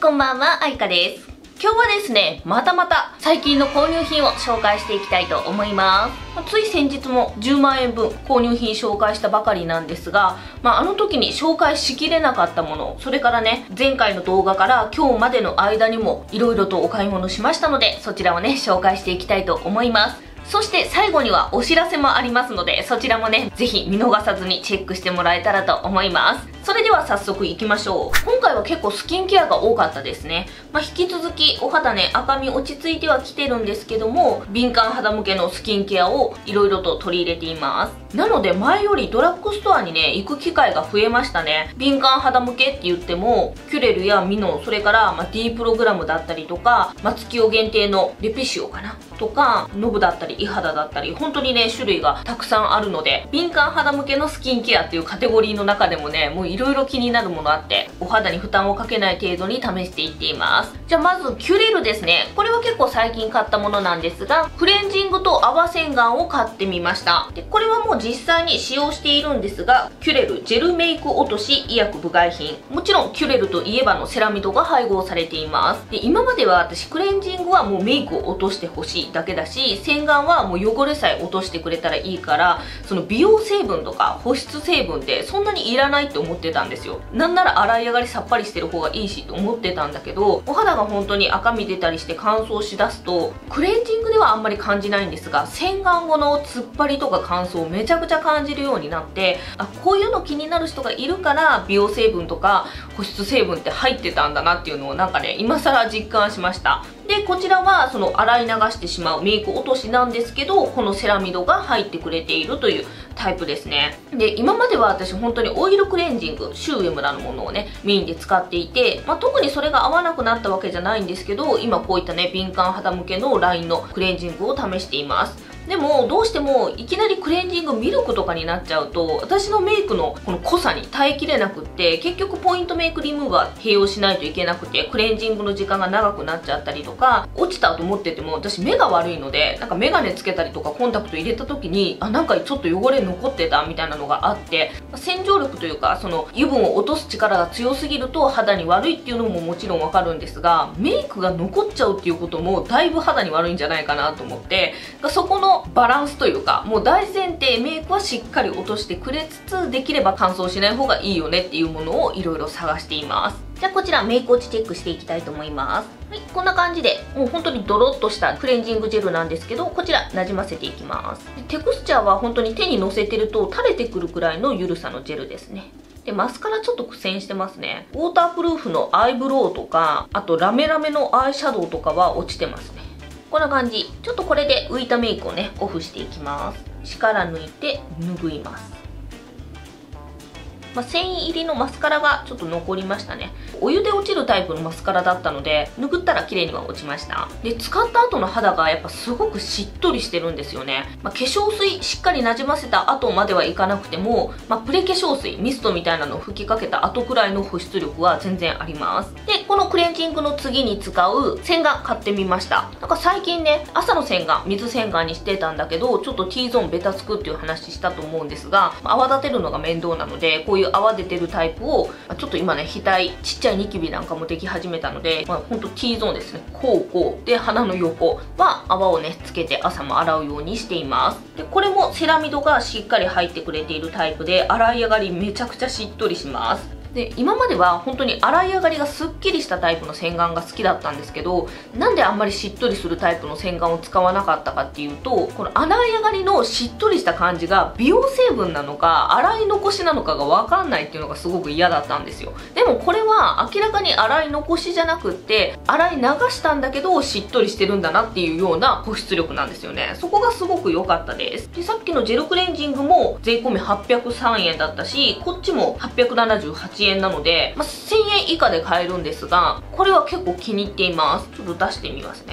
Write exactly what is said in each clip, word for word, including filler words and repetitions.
こんばんは、あいかです。今日はですね、またまた最近の購入品を紹介していきたいと思います。つい先日もじゅうまんえんぶん購入品紹介したばかりなんですが、まあ、あの時に紹介しきれなかったもの、それからね、前回の動画から今日までの間にも色々とお買い物しましたので、そちらをね、紹介していきたいと思います。そして最後にはお知らせもありますので、そちらもね、ぜひ見逃さずにチェックしてもらえたらと思います。それでは早速いきましょう。今回は結構スキンケアが多かったですね。まあ、引き続きお肌ね、赤み落ち着いてはきてるんですけども、敏感肌向けのスキンケアをいろいろと取り入れています。なので前よりドラッグストアにね、行く機会が増えましたね。敏感肌向けって言っても、キュレルやミノ、それからまあ D プログラムだったりとか、松清限定のレペシオかなとか、ノブだったり、イ肌だったり、本当にね、種類がたくさんあるので、敏感肌向けのスキンケアっていうカテゴリーの中でもね、もういろいろ気になるものあって、お肌に負担をかけない程度に試していっています。じゃあまず、キュレルですね。これは結構最近買ったものなんですが、クレンジングと泡洗顔を買ってみました。で、これはもう実際に使用しているんですが、キュレルジェルメイク落とし医薬部外品。もちろん、キュレルといえばのセラミドが配合されています。で、今までは私、クレンジングはもうメイクを落としてほしいだけだし、洗顔はもう汚れさえ落としてくれたらいいから、その美容成分とか保湿成分ってそんなにいらないって思ってたんですよ。なんなら洗い上がりさっぱりしてる方がいいしと思ってたんだけど、お肌が本当に赤み出たりして乾燥しだすと、クレンジングではあんまり感じないんですが、洗顔後の突っ張りとか乾燥をめちゃくちゃ感じるようになって、あ、こういうの気になる人がいるから美容成分とか保湿成分って入ってたんだなっていうのをなんかね、今更実感しました。で、こちらはその洗い流してしまうメイク落としなんですけど、このセラミドが入ってくれているというタイプですね。で、今までは私本当にオイルクレンジング、シュウエムラのものをね、メインで使っていて、まあ、特にそれが合わなくなったわけじゃないんですけど、今こういったね、敏感肌向けのラインのクレンジングを試しています。でもどうしてもいきなりクレンジングミルクとかになっちゃうと、私のメイクのこの濃さに耐えきれなくって、結局ポイントメイクリムーバー併用しないといけなくて、クレンジングの時間が長くなっちゃったりとか、落ちたと思ってても私目が悪いので、なんかメガネつけたりとかコンタクト入れた時に、あ、なんかちょっと汚れ残ってたみたいなのがあって、洗浄力というかその油分を落とす力が強すぎると肌に悪いっていうのももちろんわかるんですが、メイクが残っちゃうっていうこともだいぶ肌に悪いんじゃないかなと思って、そこのバランスというか、もう大前提メイクはしっかり落としてくれつつ、できれば乾燥しない方がいいよねっていうものをいろいろ探しています。じゃあこちらメイク落ちチェックしていきたいと思います。はい、こんな感じでもう本当にドロッとしたクレンジングジェルなんですけど、こちらなじませていきます。で、テクスチャーは本当に手にのせてると垂れてくるくらいの緩さのジェルですね。で、マスカラちょっと苦戦してますね。ウォータープルーフのアイブロウとか、あとラメラメのアイシャドウとかは落ちてますね。こんな感じ。ちょっとこれで浮いたメイクをね、オフしていきます。力抜いて拭います。まあ、繊維入りのマスカラがちょっと残りましたね。お湯で落ちるタイプのマスカラだったので、拭ったら綺麗には落ちました。で、使った後の肌がやっぱすごくしっとりしてるんですよね。まあ、化粧水しっかりなじませた後まではいかなくても、まあ、プレ化粧水、ミストみたいなのを吹きかけた後くらいの保湿力は全然あります。で、このクレンジングの次に使う洗顔買ってみました。なんか最近ね、朝の洗顔、水洗顔にしてたんだけど、ちょっと T ゾーンベタつくっていう話したと思うんですが、泡立てるのが面倒なので、こういう泡出てるタイプを、ちょっと今ね、額、ちっちゃいニキビなんかもでき始めたので、まあ、ほんと T ゾーンですね。こうこう。で、鼻の横は泡をね、つけて朝も洗うようにしています。で、これもセラミドがしっかり入ってくれているタイプで、洗い上がりめちゃくちゃしっとりします。で、今までは本当に洗い上がりがすっきりしたタイプの洗顔が好きだったんですけど、なんであんまりしっとりするタイプの洗顔を使わなかったかっていうと、この洗い上がりのしっとりした感じが美容成分なのか洗い残しなのかが分かんないっていうのがすごく嫌だったんですよ。でもこれは明らかに洗い残しじゃなくって、洗い流したんだけどしっとりしてるんだなっていうような保湿力なんですよね。そこがすごく良かったです。で、さっきのジェルクレンジングも税込みはっぴゃくさんえんだったし、こっちもはっぴゃくななじゅうはちえんなので、まあ、せんえん以下で買えるんですが、これは結構気に入っています。ちょっと出してみますね。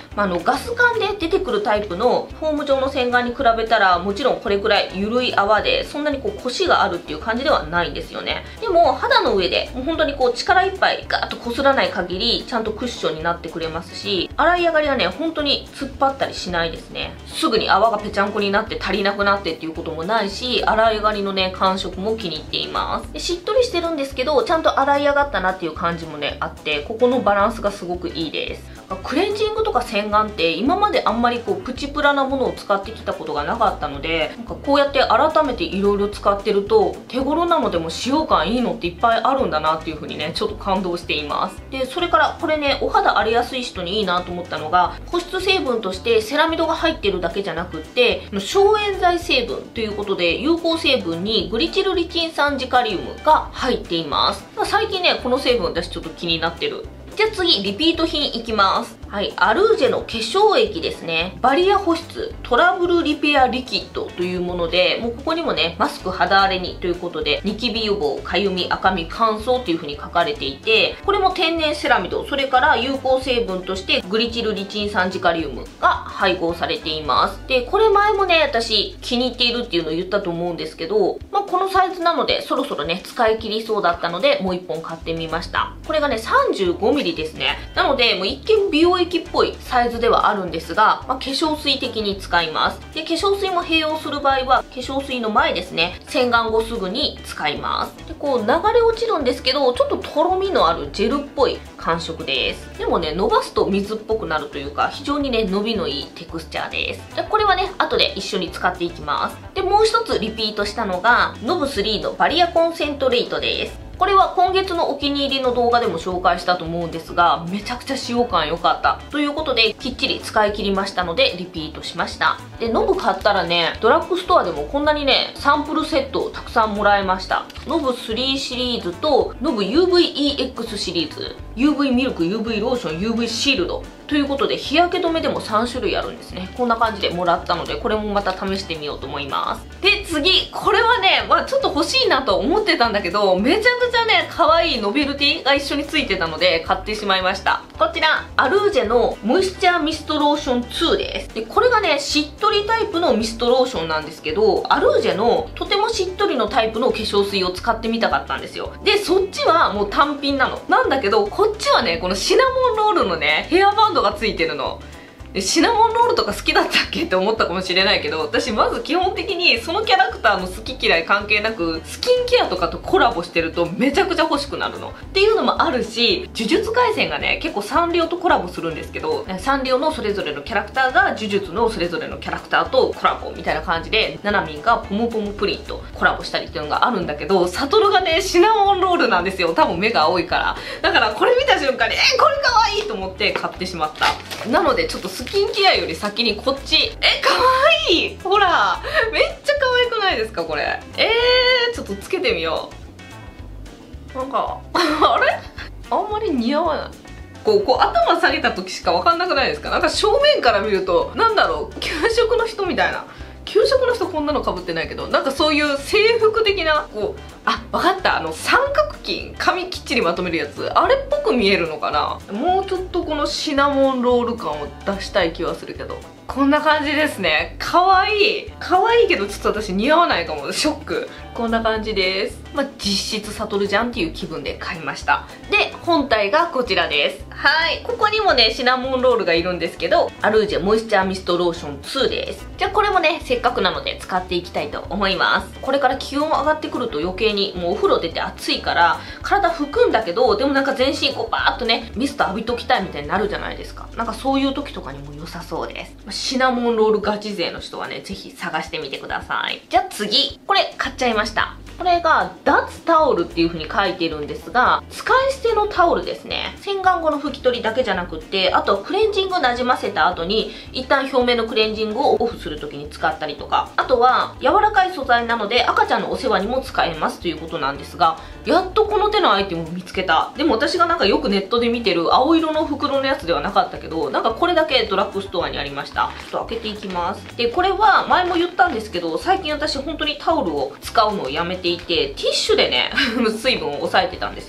まあ、あのガス管で出てくるタイプのフォーム状の洗顔に比べたらもちろんこれくらい緩い泡でそんなにこうコシがあるっていう感じではないんですよね。でも肌の上でもう本当にこう力いっぱいガーッとこすらない限りちゃんとクッションになってくれますし、洗い上がりはね本当に突っ張ったりしないですね。すぐに泡がぺちゃんこになって足りなくなってっていうこともないし、洗い上がりのね感触も気に入っています。でしっとりしてるんですけどちゃんと洗い上がったなっていう感じもねあって、ここのバランスがすごくいいです。クレンジングとか洗顔って今まであんまりこうプチプラなものを使ってきたことがなかったので、なんかこうやって改めていろいろ使ってると手頃なのでも使用感いいのっていっぱいあるんだなっていう風にねちょっと感動しています。でそれからこれねお肌荒れやすい人にいいなと思ったのが、保湿成分としてセラミドが入ってるだけじゃなくって消炎剤成分ということで有効成分にグリチルリチン酸ジカリウムが入っています。最近ねこの成分私ちょっと気になってる。じゃあ次リピート品いきます。はい、アルージェの化粧液ですね。バリア保湿トラブルリペアリキッドというもので、もうここにもねマスク肌荒れにということでニキビ予防、かゆみ、赤み、乾燥という風に書かれていて、これも天然セラミド、それから有効成分としてグリチルリチン酸ジカリウムが配合されています。でこれ前もね私気に入っているっていうのを言ったと思うんですけど、まあ、このサイズなのでそろそろね使い切りそうだったのでもういっぽん買ってみました。これがね さんじゅうごミリ ですね。なのでもう一見美容液っぽいサイズではあるんですが、まあ、化粧水的に使います。で化粧水も併用する場合は化粧水の前ですね、洗顔後すぐに使います。でこう流れ落ちるんですけどちょっととろみのあるジェルっぽい感触です。でもね伸ばすと水っぽくなるというか非常にね伸びのいいテクスチャーです。でこれはね後で一緒に使っていきます。でもう一つリピートしたのがノブスリーのバリアコンセントレイトです。これは今月のお気に入りの動画でも紹介したと思うんですが、めちゃくちゃ使用感良かったということできっちり使い切りましたのでリピートしました。でノブ買ったらねドラッグストアでもこんなにねサンプルセットをたくさんもらえました。ノブスリーシリーズとノブ ユーブイイーエックス シリーズ、 ユーブイ ミルク、 ユーブイ ローション、 ユーブイ シールドということで日焼け止めでもさんしゅるいあるんですね。こんな感じでもらったのでこれもまた試してみようと思います。で次これはね、まあ、ちょっと欲しいなと思ってたんだけどめちゃくちゃね可愛いノベルティが一緒についてたので買ってしまいました。こちらアルージェのモイスチャーミストローションツーです。でこれがねしっとりタイプのミストローションなんですけど、アルージェのとてもしっとりのタイプの化粧水を使ってみたかったんですよ。でそっちはもう単品なのなんだけど、こっちはねこのシナモンロールのねヘアバンドがついてるの。でシナモンロールとか好きだったっけって思ったかもしれないけど、私まず基本的にそのキャラクターの好き嫌い関係なくスキンケアとかとコラボしてるとめちゃくちゃ欲しくなるのっていうのもあるし、呪術廻戦がね結構サンリオとコラボするんですけど、サンリオのそれぞれのキャラクターが呪術のそれぞれのキャラクターとコラボみたいな感じで、ナナミンがポムポムプリンとコラボしたりっていうのがあるんだけど、サトルがねシナモンロールなんですよ。多分目が青いから。だからこれ見た瞬間にえこれかわいいと思って買ってしまった。なのでちょっとスキンケアより先にこっち、えかわいい、ほらめっちゃ可愛くないですかこれ。えー、ちょっとつけてみよう。なんかあれあんまり似合わない。こうこう頭下げた時しか分かんなくないですか。なんか正面から見るとなんだろう、給食の人みたいな。給食の人こんなのかぶってないけど、なんかそういう制服的なこう、あ分かった、あの三角巾髪きっちりまとめるやつ、あれっぽく見えるのかな。もうちょっとこのシナモンロール感を出したい気はするけど、こんな感じですね。かわいいかわいいけどちょっと私似合わないかも、ショック。こんな感じです。まあ、実質サトルじゃんっていう気分で買いました。で本体がこちらです。はい、ここにもねシナモンロールがいるんですけど、アルージェモイスチャーミストローションツーです。じゃあこれもねせっかくなので使っていきたいと思います。これから気温上がってくると余計にもうお風呂出て暑いから体拭くんだけど、でもなんか全身こうバーッとねミスト浴びときたいみたいになるじゃないですか。なんかそういう時とかにも良さそうです。シナモンロールガチ勢の人はねぜひ探してみてください。じゃあ次これ買っちゃいました。これが脱タオルっていう風に書いているんですが、使い捨てのタオルですね。洗顔後の拭き取りだけじゃなくって、あとはクレンジングなじませた後に一旦表面のクレンジングをオフする時に使ったりとか、あとは柔らかい素材なので赤ちゃんのお世話にも使えますということなんですが、やっとこの手のアイテムを見つけた。でも私がなんかよくネットで見てる青色の袋のやつではなかったけど、なんかこれだけドラッグストアにありました。ちょっと開けていきます。でこれは前も言ったんですけど、最近私本当にタオルを使うのをやめていて、ティッシュでね水分を抑えてたんですよ。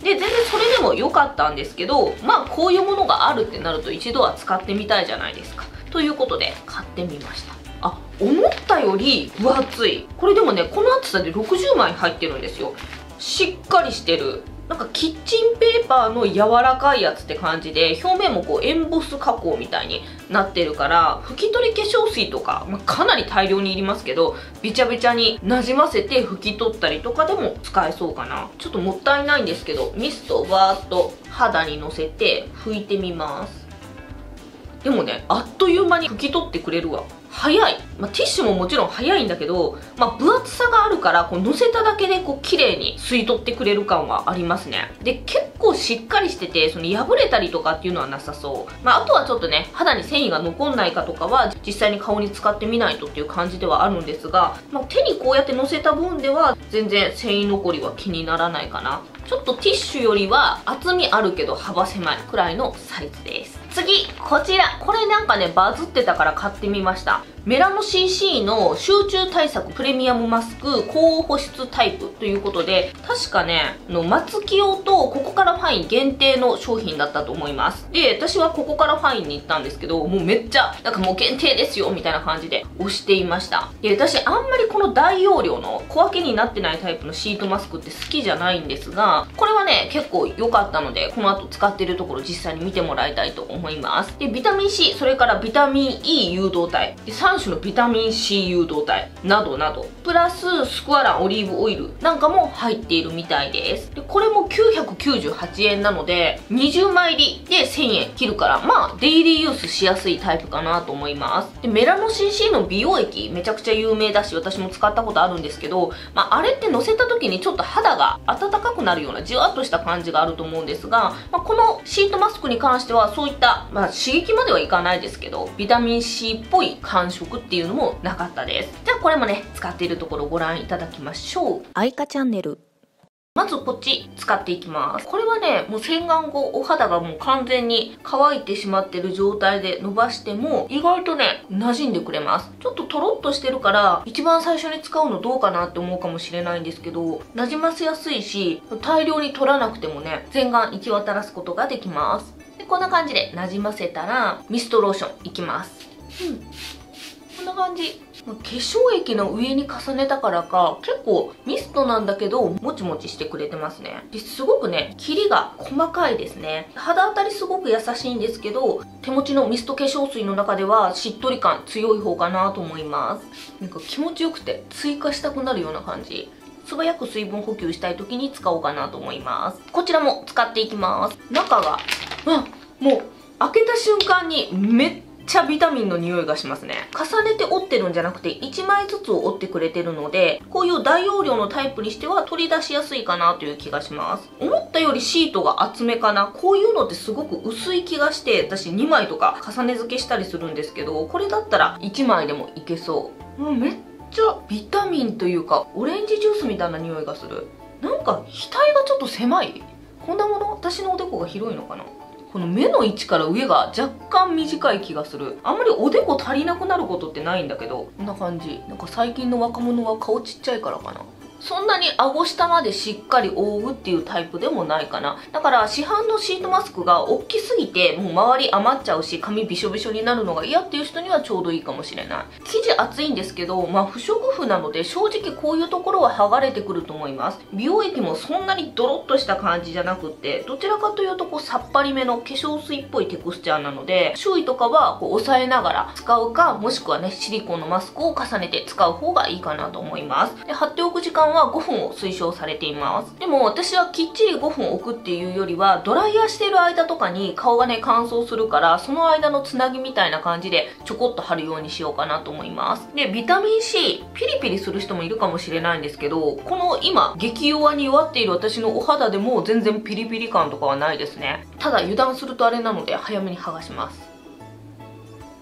で全然それでも良かったんですけど、まあこういうものがあるってなると一度は使ってみたいじゃないですか。ということで買ってみました。あ、思ったより分厚い。これでもね、この厚さでろくじゅうまい入ってるんですよ。しっかりしてる。なんかキッチンペーパーの柔らかいやつって感じで、表面もこうエンボス加工みたいになってるから、拭き取り化粧水とか、まあ、かなり大量にいりますけど、びちゃびちゃになじませて拭き取ったりとかでも使えそうかな。ちょっともったいないんですけど、ミストをバーっと肌にのせて拭いてみます。でもね、あっという間に拭き取ってくれるわ。早い。まあ、ティッシュももちろん早いんだけど、まあ、分厚さがあるから、こう乗せただけでこう綺麗に吸い取ってくれる感はありますね。で、結構しっかりしてて、その破れたりとかっていうのはなさそう。まあ、あとはちょっとね、肌に繊維が残んないかとかは、実際に顔に使ってみないとっていう感じではあるんですが、まあ、手にこうやって乗せた分では、全然繊維残りは気にならないかな。ちょっとティッシュよりは厚みあるけど幅狭いくらいのサイズです。次、こちら。これなんかね、バズってたから買ってみました。メラノ シーシー の集中対策プレミアムマスク高保湿タイプということで、確かね、の松木用とここからファイン限定の商品だったと思います。で、私はここからファインに行ったんですけど、もうめっちゃ、なんかもう限定ですよみたいな感じで押していました。で、私あんまりこの大容量の小分けになってないタイプのシートマスクって好きじゃないんですが、これはね、結構良かったので、この後使ってるところ実際に見てもらいたいと思います。で、ビタミン C、それからビタミン E 誘導体、でさん種のビタミン C 誘導体などなど、プラススクワランオリーブオイルなんかも入っているみたいです。で、これもきゅうひゃくきゅうじゅうはちえんなので、にじゅうまい入りでせんえん切るから、まあ、デイリーユースしやすいタイプかなと思います。で、メラノ シーシー の美容液、めちゃくちゃ有名だし、私も使ったことあるんですけど、まあ、あれって乗せた時にちょっと肌が温かくなるような、じわっとした感じがあると思うんですが、まあ、このシートマスクに関しては、そういった、まあ、刺激まではいかないですけど、ビタミン C っぽい感触っていうのもなかったです。じゃあ、これもね、使っているところをご覧いただきましょう。 あいかチャンネル。 まずこっち使っていきます。これはね、もう洗顔後お肌がもう完全に乾いてしまってる状態で伸ばしても意外とね、馴染んでくれます。ちょっとトロッとしてるから一番最初に使うのどうかなって思うかもしれないんですけど、馴染ませやすいし、大量に取らなくてもね、洗顔行き渡らすことができます。で、こんな感じで馴染ませたらミストローションいきます。うん。こんな感じ。化粧液の上に重ねたからか結構ミストなんだけどもちもちしてくれてますね。ですごくね、霧りが細かいですね。肌当たりすごく優しいんですけど、手持ちのミスト化粧水の中ではしっとり感強い方かなと思います。なんか気持ちよくて追加したくなるような感じ。素早く水分補給したい時に使おうかなと思います。こちらも使っていきます。中が、あ、もう開けた瞬間にめっめっちゃビタミンの匂いがしますね。重ねて折ってるんじゃなくていちまいずつを折ってくれてるので、こういう大容量のタイプにしては取り出しやすいかなという気がします。思ったよりシートが厚めかな。こういうのってすごく薄い気がして、私にまいとか重ね付けしたりするんですけど、これだったらいちまいでもいけそう。もうめっちゃビタミンというかオレンジジュースみたいな匂いがする。なんか額がちょっと狭い。こんなもの？私のおでこが広いのかな。この目の位置から上が若干短い気がする。あんまりおでこ足りなくなることってないんだけど、こんな感じ。なんか最近の若者は顔ちっちゃいからかな。そんなに顎下までしっかり覆うっていうタイプでもないかな。だから市販のシートマスクが大きすぎてもう周り余っちゃうし髪びしょびしょになるのが嫌っていう人にはちょうどいいかもしれない。生地厚いんですけど、まあ不織布なので正直こういうところは剥がれてくると思います。美容液もそんなにドロッとした感じじゃなくって、どちらかというとこうさっぱりめの化粧水っぽいテクスチャーなので、周囲とかはこう押さえながら使うか、もしくはねシリコンのマスクを重ねて使う方がいいかなと思います。で、貼っておく時間はごふんを推奨されています。でも私はきっちりごふん置くっていうよりは、ドライヤーしてる間とかに顔がね乾燥するから、その間のつなぎみたいな感じでちょこっと貼るようにしようかなと思います。で、ビタミン C ピリピリする人もいるかもしれないんですけど、この今激弱に弱っている私のお肌でも全然ピリピリ感とかはないですね。ただ油断するとあれなので早めに剥がします。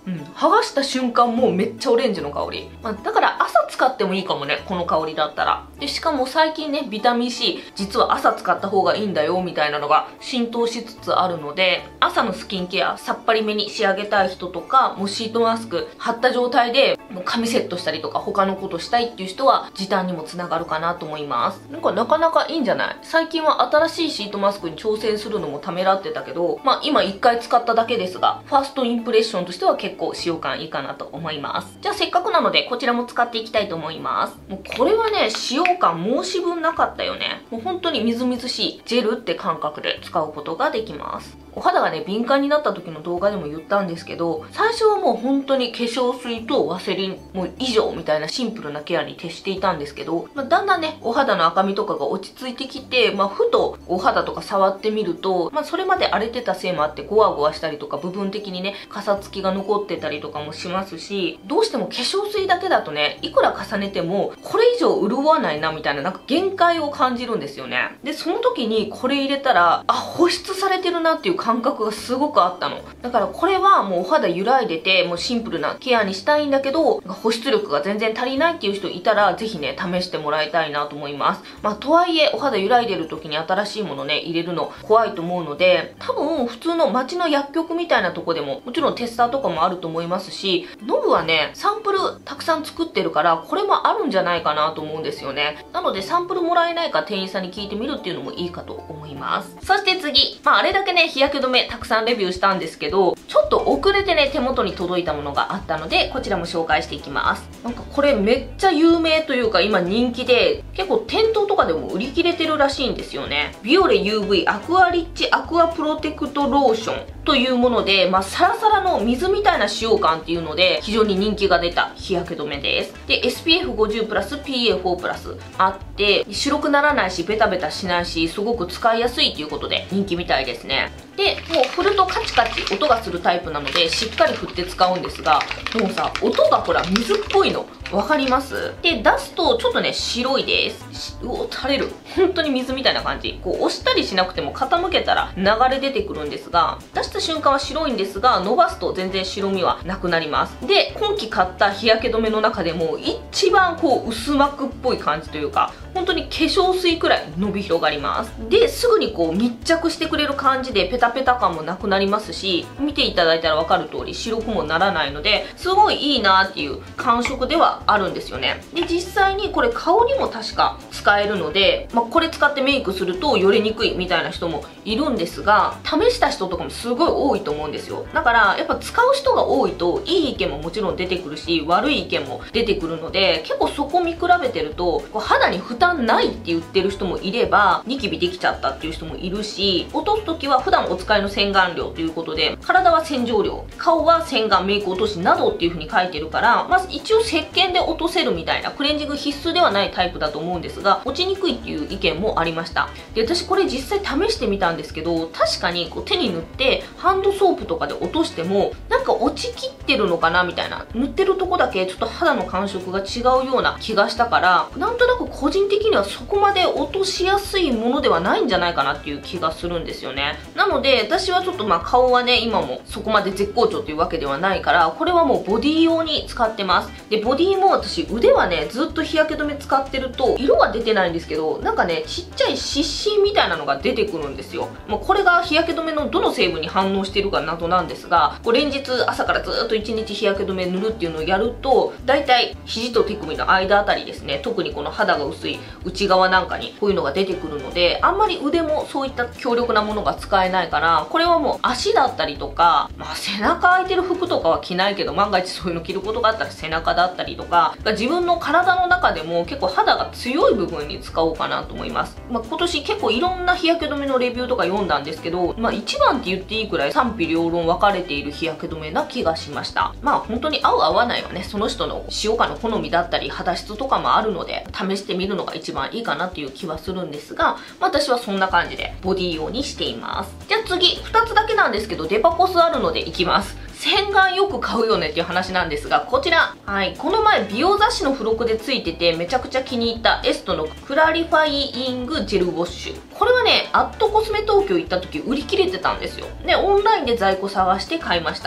うん、剥がした瞬間もうめっちゃオレンジの香り、まあ、だから朝使ってもいいかもね、この香りだったら。でしかも最近ねビタミン C 実は朝使った方がいいんだよみたいなのが浸透しつつあるので、朝のスキンケアさっぱりめに仕上げたい人とか、もうシートマスク貼った状態でもう髪セットしたりとか他のことしたいっていう人は時短にもつながるかなと思います。なんかなかなかいいんじゃない？最近は新しいシートマスクに挑戦するのもためらってたけど、まあ今いっかい使っただけですが、ファーストインプレッションとしては結構使用感いいかなと思います。じゃあせっかくなのでこちらも使っていきたいと思います。もうこれはね使用感申し分なかったよね。もう本当にみずみずしいジェルって感覚で使うことができます。お肌がね敏感になった時の動画でも言ったんですけど、最初はもう本当に化粧水とワセリンもう以上みたいなシンプルなケアに徹していたんですけど、まあ、だんだんねお肌の赤みとかが落ち着いてきて、まあ、ふとお肌とか触ってみると、まあ、それまで荒れてたせいもあってゴワゴワしたりとか部分的にねかさつきが残ってたりとかもしますし、どうしても化粧水だけだとねいくら重ねてもこれ以上潤わないなみたいななんか限界を感じるんですよね。でその時にこれ入れたらあ保湿されてるなっていう感覚がすごくあったの。だからこれはもうお肌揺らいでてもうシンプルなケアにしたいんだけど保湿力が全然足りないっていう人いたらぜひね試してもらいたいなと思います。まあとはいえお肌揺らいでる時に新しいものね入れるの怖いと思うので、多分普通の街の薬局みたいなとこでももちろんテスターとかもあると思いますし、ノブはねサンプルたくさん作ってるからこれもあるんじゃないかなと思うんですよね。なのでサンプルもらえないか店員さんに聞いてみるっていうのもいいかと思います。そして次、まああれだけね日焼け止めたくさんレビューしたんですけど、ちょっと遅れてね手元に届いたものがあったのでこちらも紹介していきます。なんかこれめっちゃ有名というか今人気で結構店頭とかでも売り切れてるらしいんですよね。ビオレ ユーブイ アクアリッチアクアプロテクトローションというもので、まあ、サラサラの水みたいな使用感っていうので非常に人気が出た日焼け止めです。で エスピーエフごじゅう プラス ピーエーフォー プラスあって白くならないしベタベタしないしすごく使いやすいということで人気みたいですね。でもう振るとカチカチ音がするタイプなのでしっかり振って使うんですが、もうさ音がほら水っぽいの分かります？で出すとちょっとね白いです。うお垂れる、本当に水みたいな感じ。こう押したりしなくても傾けたら流れ出てくるんですが、出した瞬間は白いんですが伸ばすと全然白みはなくなります。で今期買った日焼け止めの中でも一番こう薄膜っぽい感じというか、本当に化粧水くらい伸び広がります。ですぐにこう密着してくれる感じでペタペタ感もなくなりますし、見ていただいたら分かる通り白くもならないのですごいいいなっていう感触ではあるんですよね。で実際にこれ香りも確か使えるので、まあ、これ使ってメイクするとよれにくいみたいな人もいるんですが、試した人とかもすごい多いと思うんですよ。だからやっぱ使う人が多いといい意見ももちろん出てくるし悪い意見も出てくるので、結構そこ見比べてるとこう肌に負担ないって言ってる人もいればニキビできちゃったっていう人もいるし、落とす時は普段お使いの洗顔料ということで体は洗浄料、顔は洗顔メイク落としなどっていう風に書いてるから、まず一応石鹸で落とせるみたいなクレンジング必須ではないタイプだと思うんですが、落ちにくいっていう意見もありました。で私これ実際試してみたんですけど、確かにこう手に塗ってハンドソープとかで落としてもなんか落ちきってるのかなみたいな、塗ってるとこだけちょっと肌の感触が違うような気がしたから、なんとなく個人的にはそこまで落としやすいものではないんじゃないかなっていう気がするんですよね。なので私はちょっとまあ顔はね今もそこまで絶好調っていうわけではないから、これはもうボディ用に使ってます。でボディも私腕はねずっと日焼け止め使ってると色は出てないんですけど、なんかねちっちゃい湿疹みたいなのが出てくるんですよ。もうこれが日焼け止めのどの成分に反応しているか謎なんですが、こう連日朝からずっといちにち日焼け止め塗るっていうのをやるとだいたい肘と手首の間あたりですね、特にこの肌が薄い内側なんかにこういうのが出てくるので、あんまり腕もそういった強力なものが使えないから、これはもう足だったりとか、まあ、背中空いてる服とかは着ないけど万が一そういうの着ることがあったら背中だったりとか、自分の体の中でも結構肌が強い部分に使おうかなと思います。まあ、今年結構いろんな日焼け止めのレビューとか読んだんですけど、まあ、一番って言っていいくらい賛否両論分かれている日焼け止めな気がしました。まあ本当に合う合わないはねその人の使用感の好みだったり肌質とかもあるので試してみるのが一番いいかなっていう気はするんですが、まあ、私はそんな感じでボディ用にしています。じゃあ次ふたつだけなんですけどデパコスあるのでいきます。洗顔よく買うよねっていう話なんですが、こちら、はい、この前美容雑誌の付録でついててめちゃくちゃ気に入ったエストのクラリファイングジェルウォッシュ。これはねアットコスメ東京行った時売り切れてたんですよ。でオンラインで在庫探して買いました。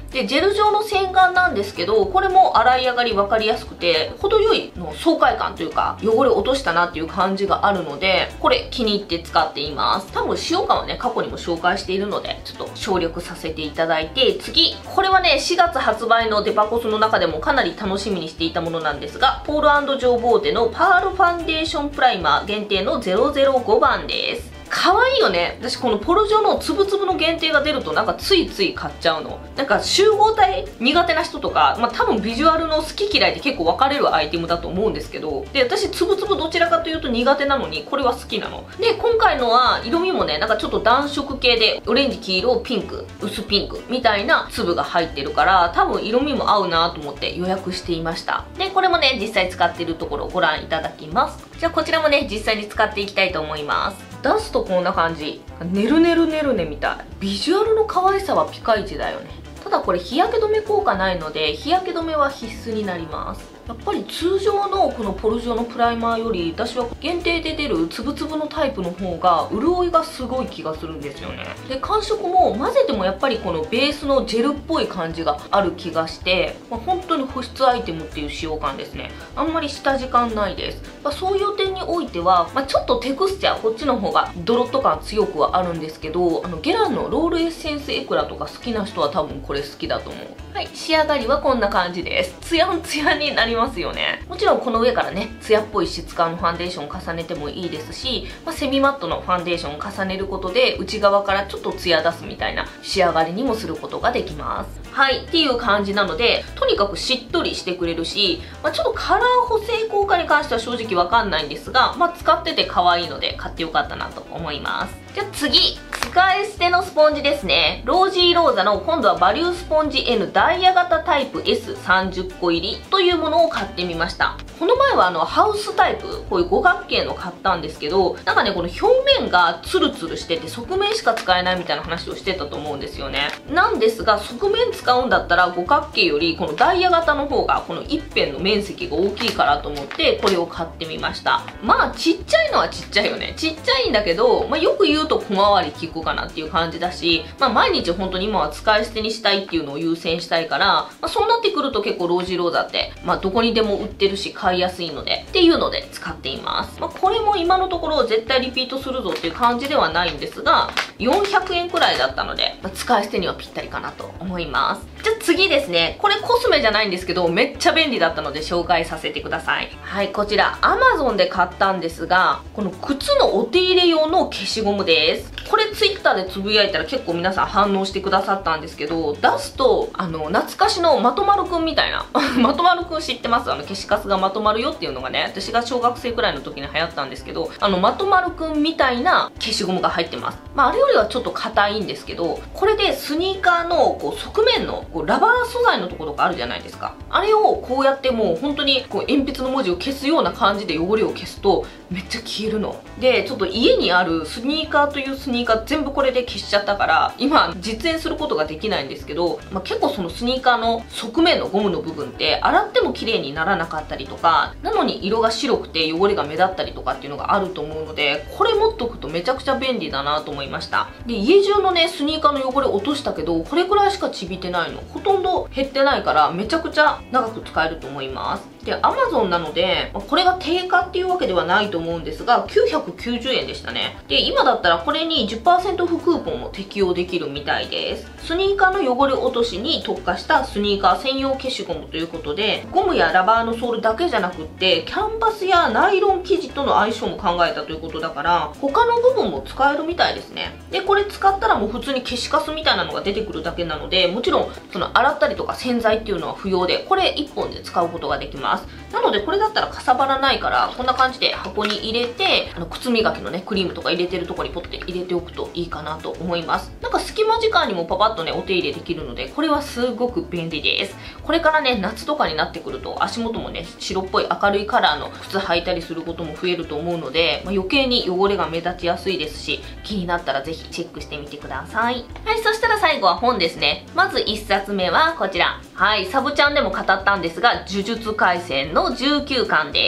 で、ジェル状の洗顔なんですけど、これも洗い上がり分かりやすくて、程よいの爽快感というか、汚れ落としたなっていう感じがあるので、これ気に入って使っています。多分使用感はね、過去にも紹介しているので、ちょっと省略させていただいて、次。これはね、しがつ発売のデパコスの中でもかなり楽しみにしていたものなんですが、ポール&ジョーボーテのパールファンデーションプライマー限定のゼロゼロごばんです。可愛いよね。私このポルジョのつぶつぶの限定が出るとなんかついつい買っちゃうの。なんか集合体苦手な人とか、まあ多分ビジュアルの好き嫌いって結構分かれるアイテムだと思うんですけど、で、私つぶつぶどちらかというと苦手なのにこれは好きなの。で、今回のは色味もね、なんかちょっと暖色系でオレンジ、黄色、ピンク、薄ピンクみたいな粒が入ってるから多分色味も合うなと思って予約していました。で、これもね、実際使ってるところをご覧いただきます。じゃあこちらもね、実際に使っていきたいと思います。出すとこんな感じ。ねるねるねるねみたい。ビジュアルの可愛さはピカイチだよね。ただこれ日焼け止め効果ないので、日焼け止めは必須になります。やっぱり通常のこのポルジョのプライマーより、私は限定で出るつぶつぶのタイプの方が潤いがすごい気がするんですよね。で、感触も混ぜてもやっぱりこのベースのジェルっぽい感じがある気がして、まあ、本当に保湿アイテムっていう使用感ですね。あんまり下地感ないです。まあ、そういう点においては、まあ、ちょっとテクスチャーこっちの方がドロッと感強くはあるんですけど、あのゲランのロールエッセンスエクラとか好きな人は多分これ好きだと思う。はい、仕上がりはこんな感じです。ツヤンツヤになりますよね。もちろんこの上からね、ツヤっぽい質感のファンデーションを重ねてもいいですし、まあ、セミマットのファンデーションを重ねることで内側からちょっとツヤ出すみたいな仕上がりにもすることができます。はい、っていう感じなので、とにかくしっとりしてくれるし、まあ、ちょっとカラー補正効果に関しては正直わかんないんですが、まあ、使ってて可愛いので買ってよかったなと思います。じゃあ次、使い捨てのスポンジですね。ロージーローザの今度はバリュースポンジ エヌ ダイヤ型タイプ エスさんじゅっこ入りというものを買ってみました。この前はあのハウスタイプ、こういう五角形の買ったんですけど、なんかね、この表面がツルツルしてて側面しか使えないみたいな話をしてたと思うんですよね。なんですが、側面使うんだったら五角形よりこのダイヤ型の方がこの一辺の面積が大きいからと思ってこれを買ってみました。まあちっちゃいのはちっちゃいよね。ちっちゃいんだけど、まあ、よく言うと小回り効くかなっていう感じだし、まあ毎日本当に今は使い捨てにしたいっていうのを優先したいから、まあ、そうなってくると結構ロージーローザってまあどこにでも売ってるし買いやすいのでっていうので使っています。まあ、これも今のところ絶対リピートするぞっていう感じではないんですが、よんひゃくえんくらいだったので、まあ、使い捨てにはぴったりかなと思います。じゃあ次ですね。これコスメじゃないんですけど、めっちゃ便利だったので紹介させてください。はい、こちら アマゾン で買ったんですが、この靴のお手入れ用の消しゴムです。これ ツイッター でつぶやいたら結構皆さん反応してくださったんですけど、出すとあの懐かしのまとまるくんみたいなまとまるくん知ってます？あの消しカスがまとまるよっていうのがね、私が小学生くらいの時に流行ったんですけど、あのまとまるくんみたいな消しゴムが入ってます。まああれよりはちょっと硬いんですけど、これでスニーカーのこう側面のこうラバー素材のところがあるじゃないですか。あれをこうやってもう本当にこう鉛筆の文字を消すような感じで汚れを消すとめっちゃ消えるので、ちょっと家にあるスニーカーというスニーカー全部これで消しちゃったから今実演することができないんですけど、まあ、結構そのスニーカーの側面のゴムの部分って洗っても綺麗にならなかったりとか、なのに色が白くて汚れが目立ったりとかっていうのがあると思うので、これ持っとくとめちゃくちゃ便利だなと思いました。で、家中のねスニーカーの汚れ落としたけど、これくらいしかちびてないの。ほとんど減ってないからめちゃくちゃ長く使えると思います。で、アマゾン なので、これが定価っていうわけではないと思うんですが、きゅうひゃくきゅうじゅうえんでしたね。で、今だったらこれに じゅっパーセント オフクーポンも適用できるみたいです。スニーカーの汚れ落としに特化したスニーカー専用消しゴムということで、ゴムやラバーのソールだけじゃなくって、キャンバスやナイロン生地との相性も考えたということだから、他の部分も使えるみたいですね。で、これ使ったらもう普通に消しカスみたいなのが出てくるだけなので、もちろんその洗ったりとか洗剤っていうのは不要で、これいっぽんで使うことができます。なのでこれだったらかさばらないから、こんな感じで箱に入れて、あの靴磨きのねクリームとか入れてるところにポッて入れておくといいかなと思います。なんか隙間時間にもパパッとねお手入れできるので、これはすごく便利です。これからね夏とかになってくると足元もね白っぽい明るいカラーの靴履いたりすることも増えると思うので、まあ、余計に汚れが目立ちやすいですし、気になったらぜひチェックしてみてください。はい、そしたら最後は本ですね。まずいっさつめはこちら。はい、サブチャンでも語ったんですが、呪術廻戦のじゅうきゅうかんです。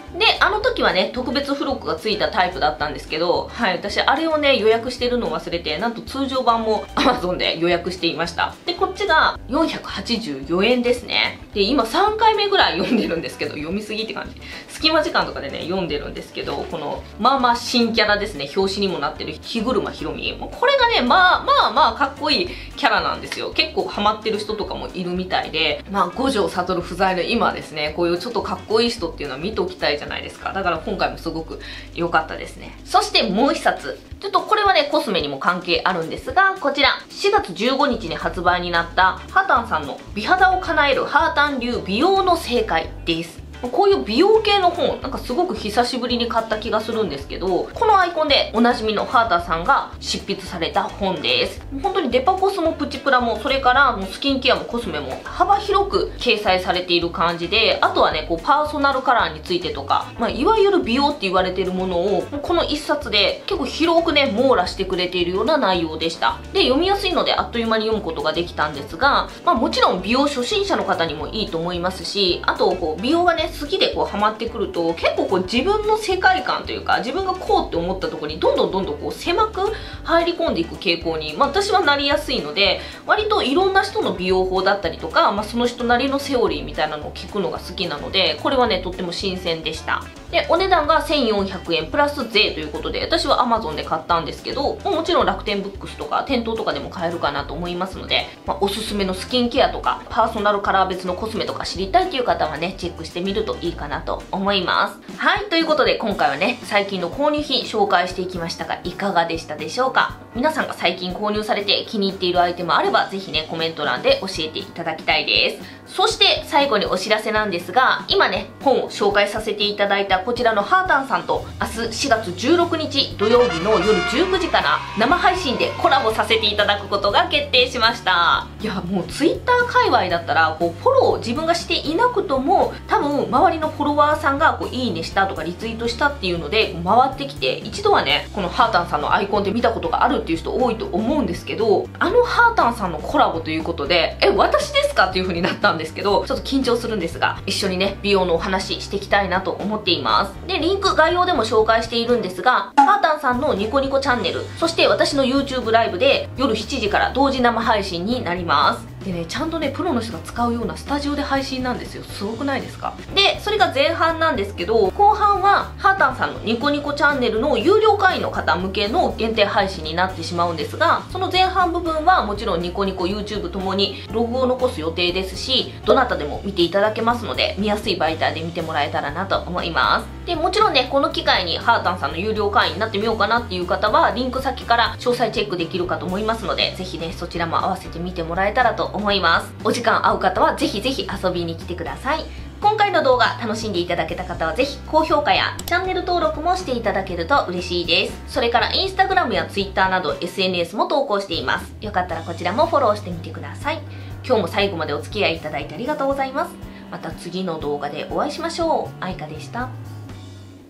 で、あの時はね、特別付録がついたタイプだったんですけど、はい、私あれをね、予約してるのを忘れて、なんと通常版も Amazon で予約していました。で、こっちがよんひゃくはちじゅうよえんですね。で、今さんかいめぐらい読んでるんですけど、読みすぎって感じ。隙間時間とかでね、読んでるんですけど、この、まあまあ新キャラですね、表紙にもなってる日車ひろみ。これがね、まあまあまあかっこいいキャラなんですよ。結構ハマってる人とかもいるみたいで、まあ五条悟不在の今ですね、こういうちょっとかっこいい人っていうのは見ときたいじゃないですか。だから今回もすごく良かったですね。そしてもう一冊。ちょっとこれはね、コスメにも関係あるんですが、こちら、しがつじゅうごにちに発売になったハータンさんの美肌を叶えるハータン流美容の正解です。こういう美容系の本、なんかすごく久しぶりに買った気がするんですけど、このアイコンでおなじみのハータさんが執筆された本です。本当にデパコスもプチプラも、それからもうスキンケアもコスメも幅広く掲載されている感じで、あとはね、こうパーソナルカラーについてとか、まあ、いわゆる美容って言われているものを、この一冊で結構広くね、網羅してくれているような内容でした。で、読みやすいのであっという間に読むことができたんですが、まあもちろん美容初心者の方にもいいと思いますし、あとこう美容がね、好きでこうハマってくると結構こう自分の世界観というか自分がこうって思ったところにどんどんどんどんこう狭く入り込んでいく傾向に、まあ、私はなりやすいので割といろんな人の美容法だったりとか、まあ、その人なりのセオリーみたいなのを聞くのが好きなのでこれはねとっても新鮮でした。でお値段がせんよんひゃくえんプラス税ということで私は Amazon で買ったんですけどもちろん楽天ブックスとか店頭とかでも買えるかなと思いますので、まあ、おすすめのスキンケアとかパーソナルカラー別のコスメとか知りたいという方はねチェックしてみるといいかなと思います。はい、ということで今回はね最近の購入品紹介していきましたがいかがでしたでしょうか。皆さんが最近購入されて気に入っているアイテムあればぜひねコメント欄で教えていただきたいです。そして最後にお知らせなんですが今ね本を紹介させていただいたこちらのハータンさんと明日しがつじゅうろくにち土曜日の夜じゅうくじから生配信でコラボさせていただくことが決定しました。いやもう Twitter 界隈だったらこうフォロー自分がしていなくとも多分周りのフォロワーさんがこういいねしたとかリツイートしたっていうので回ってきて一度はねこのハータンさんのアイコンで見たことがあるっていう人多いと思うんですけどあのハータンさんのコラボということでえ私ですかっていう風になったんですけどちょっと緊張するんですが一緒にね美容のお話していきたいなと思っています。でリンク概要でも紹介しているんですがハータンさんのニコニコチャンネルそして私の YouTube ライブで夜しちじから同時生配信になります。でねちゃんとねプロの人が使うようなスタジオで配信なんですよ。すごくないですか。でそれが前半なんですけど後半はハータンさんのニコニコチャンネルの有料会員の方向けの限定配信になってしまうんですがその前半部分はもちろんニコニコ YouTube ともにログを残す予定ですしどなたでも見ていただけますので見やすい媒体で見てもらえたらなと思います。でもちろんねこの機会にハータンさんの有料会員になってみようかなっていう方はリンク先から詳細チェックできるかと思いますのでぜひねそちらも合わせて見てもらえたらと思います。お時間合う方はぜひぜひ遊びに来てください。今回の動画楽しんでいただけた方はぜひ高評価やチャンネル登録もしていただけると嬉しいです。それからインスタグラムやツイッターなど エスエヌエス も投稿しています。よかったらこちらもフォローしてみてください。今日も最後までお付き合いいただいてありがとうございます。また次の動画でお会いしましょう。あいかでした。